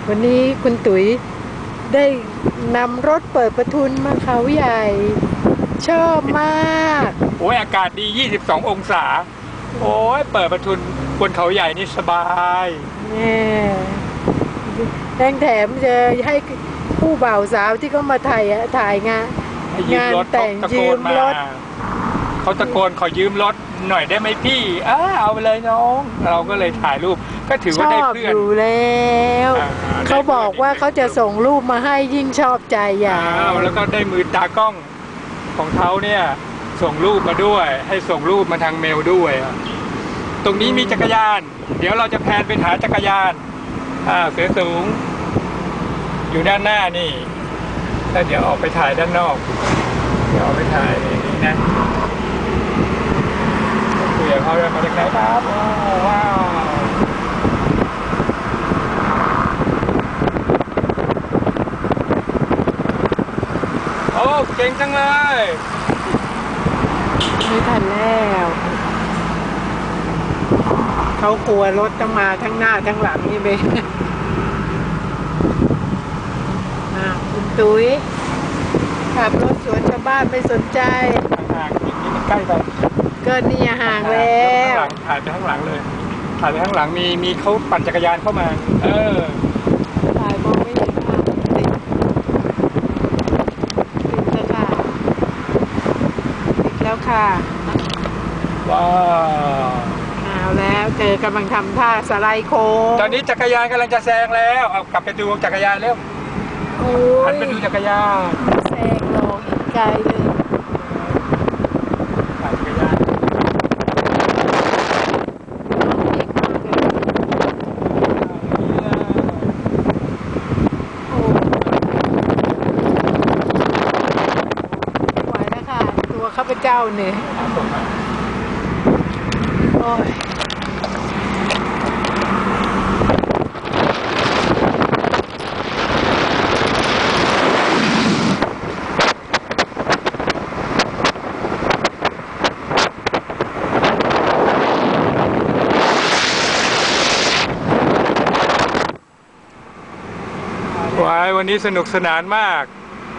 วันนี้คุณตุ๋ยได้นำรถเปิดประทุนมาเขาใหญ่ชอบมากโอ้ยอากาศดี22องศาโอ้ยเปิดประทุนบนเขาใหญ่นี่สบายเนี่ยแถมจะให้ผู้บ่าวสาวที่เขามาถ่ายงานแต่งยืมรถเขาตะโกนขอยืมรถหน่อยได้ไหมพี่เอาไปเลยน้องเราก็เลยถ่ายรูปก็ถือว่าได้เพื่อนอยู่แล้วเขาบอกว่าเขาจะส่งรูปมาให้ยิ่งชอบใจอย่างแล้วก็ได้มือตากล้องของเขาเนี่ยส่งรูปมาด้วยให้ส่งรูปมาทางเมลด้วยตรงนี้มีจักรยานเดี๋ยวเราจะแพนไปหาจักรยานเสือสูงอยู่ด้านหน้านี่แล้วเดี๋ยวออกไปถ่ายด้านนอกเดี๋ยวออกไปถ่ายนี่นะคุยกับเขามาจากไหนครับว้าวโอ้เก่งจังเลยไม่ทันแล้วเขากลัวรถจะมาทั้งหน้าทั้งหลังนี่เบคุณตุ้ยขับรถสวนชาวบ้านไม่สนใจห่างอีกนิดใกล้ไปก็นี่ห่างแล้วถ่ายไปข้างหลังเลยถ่ายไปข้างหลังมีเขาปั่นจักรยานเข้ามาถ่ายมองไม่เห็นค่ะติดแล้วค่ะติดแล้วค่ะว้าวเอาแล้วเจอกำลังทำท่าสไลด์โค้งตอนนี้จักรยานกำลังจะแซงแล้วเอากลับไปดูจักรยานเร็วหันไปดูจักรยานแซงลงอีกไกลเลยจักรยานไหวแล้วค่ะตัวข้าพเจ้าเนี่ยโอ้ยวันนี้สนุกสนานมาก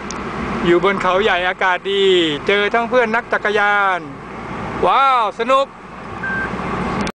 อยู่บนเขาใหญ่อากาศดีเจอทั้งเพื่อนนักจักรยานว้าวสนุก